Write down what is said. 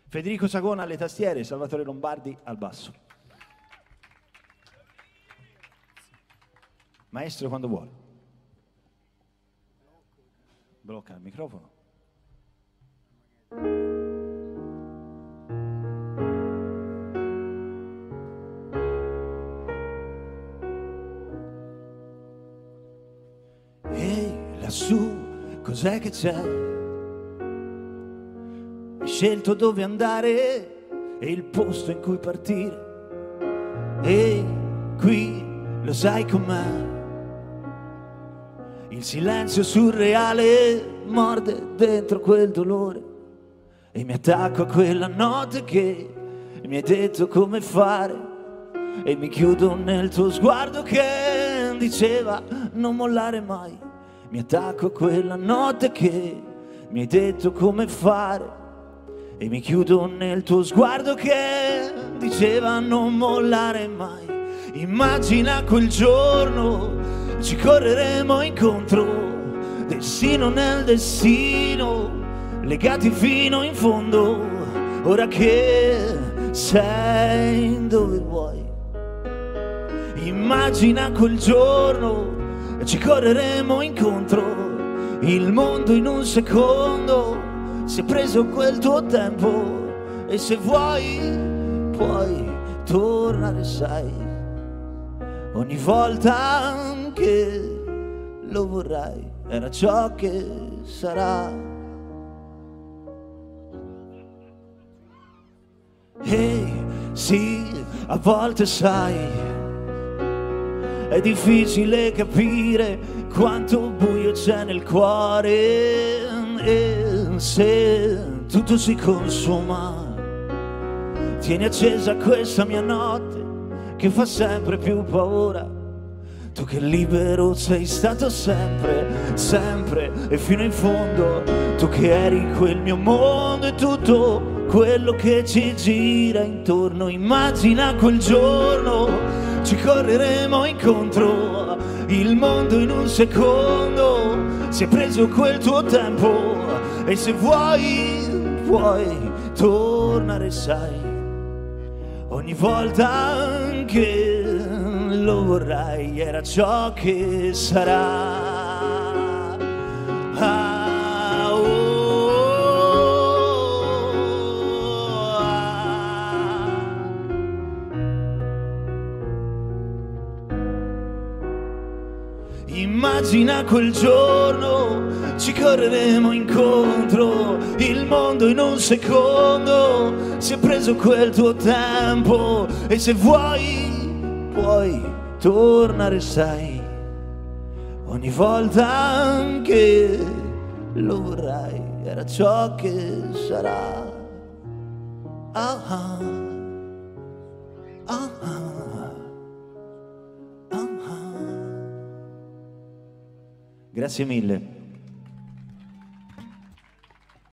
Federico Sagona alle tastiere, Salvatore Lombardi al basso. Maestro, quando vuole. Blocca il microfono. Ehi, lassù, cos'è che c'è? Hai scelto dove andare e il posto in cui partire. Ehi, qui lo sai com'è. Il silenzio surreale morde dentro quel dolore e mi attacco a quella notte che mi hai detto come fare e mi chiudo nel tuo sguardo che diceva non mollare mai. Mi attacco a quella notte che mi hai detto come fare e mi chiudo nel tuo sguardo che diceva non mollare mai. Immagina quel giorno, ci correremo incontro, destino nel destino, legati fino in fondo, ora che sei dove vuoi. Immagina quel giorno, ci correremo incontro, il mondo in un secondo si è preso quel tuo tempo e se vuoi puoi tornare, sai. Ogni volta che lo vorrai era ciò che sarà. Ehi, sì, a volte sai, è difficile capire quanto buio c'è nel cuore e se tutto si consuma, tieni accesa questa mia notte che fa sempre più paura. Tu che libero sei stato sempre, sempre e fino in fondo. Tu che eri quel mio mondo e tutto quello che ci gira intorno. Immagina quel giorno, ci correremo incontro, il mondo in un secondo si è preso quel tuo tempo e se vuoi puoi tornare, sai. Ogni volta che lo vorrai era ciò che sarà. Ah, oh, ah. Immagina quel giorno, ci correremo incontro, il mondo in un secondo si è preso quel tuo tempo e se vuoi puoi tornare, sai. Ogni volta che lo vorrai era ciò che sarà. Ah, ah, ah, ah, ah, ah. Grazie mille.